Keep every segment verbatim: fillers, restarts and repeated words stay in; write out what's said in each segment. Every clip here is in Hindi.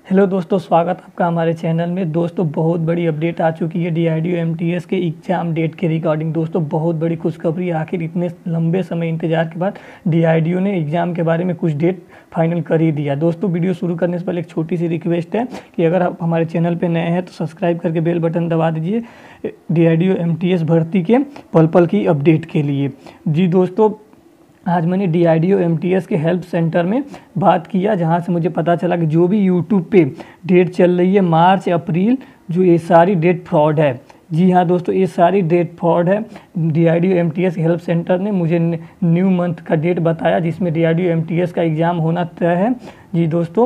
हेलो दोस्तों, स्वागत आपका हमारे चैनल में। दोस्तों बहुत बड़ी अपडेट आ चुकी है डीआरडीओ एमटीएस के एग्ज़ाम डेट के रिगार्डिंग। दोस्तों बहुत बड़ी खुशखबरी, आखिर इतने लंबे समय इंतजार के बाद डीआरडीओ ने एग्ज़ाम के बारे में कुछ डेट फाइनल कर ही दिया। दोस्तों वीडियो शुरू करने से पहले एक छोटी सी रिक्वेस्ट है कि अगर आप हमारे चैनल पर नए हैं तो सब्सक्राइब करके बेल बटन दबा दीजिए डीआरडीओ एमटीएस भर्ती के पल पल की अपडेट के लिए। जी दोस्तों, आज मैंने डीआरडीओ एमटीएस के हेल्प सेंटर में बात किया, जहां से मुझे पता चला कि जो भी यूट्यूब पे डेट चल रही है मार्च अप्रैल, जो ये सारी डेट फ्रॉड है। जी हाँ दोस्तों, ये सारी डेट फ्रॉड है। डीआरडीओ एमटीएस हेल्प सेंटर ने मुझे न्यू मंथ का डेट बताया जिसमें डीआरडीओ एमटीएस का एग्ज़ाम होना तय है। जी दोस्तों,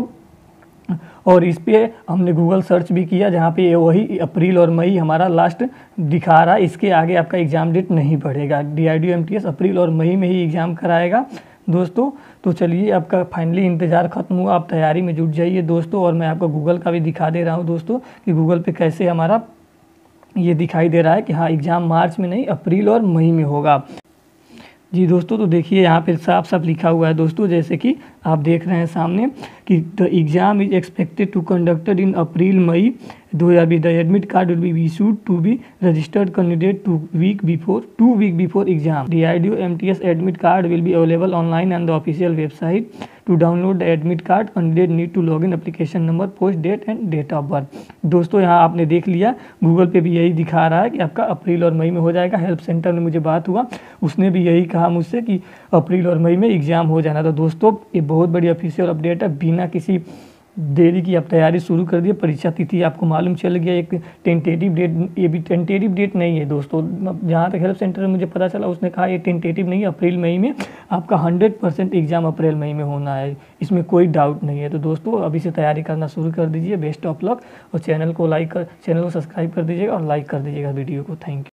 और इस पे हमने गूगल सर्च भी किया, जहाँ पे ये वही अप्रैल और मई हमारा लास्ट दिखा रहा है। इसके आगे आपका एग्ज़ाम डेट नहीं बढ़ेगा। डीआरडीओ एमटीएस अप्रैल और मई में ही एग्ज़ाम कराएगा दोस्तों। तो चलिए, आपका फाइनली इंतज़ार खत्म हुआ, आप तैयारी में जुट जाइए दोस्तों। और मैं आपको गूगल का भी दिखा दे रहा हूँ दोस्तों कि गूगल पे कैसे हमारा ये दिखाई दे रहा है कि हाँ, एग्ज़ाम मार्च में नहीं अप्रैल और मई में होगा। जी दोस्तों, तो देखिए यहाँ पे साफ साफ लिखा हुआ है दोस्तों, जैसे कि आप देख रहे हैं सामने कि the exam is expected to conducted in April May दो हज़ार बीस। The admit card will be issued to be registered candidate two week before two week before exam. DRDO MTS admit card will be available online on the official website. To download the admit card candidate need to log in application number, post date and date of birth. दोस्तों यहाँ आपने देख लिया, गूगल पे भी यही दिखा रहा है कि आपका अप्रैल और मई में हो जाएगा। हेल्प सेंटर में मुझे बात हुआ, उसने भी यही कहा मुझसे कि अप्रैल और मई में एग्ज़ाम हो जाना। तो दोस्तों ये बहुत बड़ी ऑफिशियल अपडेट है। बिना किसी देरी की आप तैयारी शुरू कर दिए। परीक्षा तिथि आपको मालूम चल गया, एक टेंटेटिव डेट, ये भी टेंटेटिव डेट नहीं है दोस्तों। जहाँ तक हेल्प सेंटर में मुझे पता चला, उसने कहा ये टेंटेटिव नहीं है, अप्रैल मई में आपका हंड्रेड परसेंट एग्जाम अप्रैल मई में होना है, इसमें कोई डाउट नहीं है। तो दोस्तों अभी से तैयारी करना शुरू कर दीजिए। बेस्ट ऑफ लक, और चैनल को लाइक कर चैनल को सब्सक्राइब कर दीजिएगा और लाइक कर दीजिएगा वीडियो को। Thank you.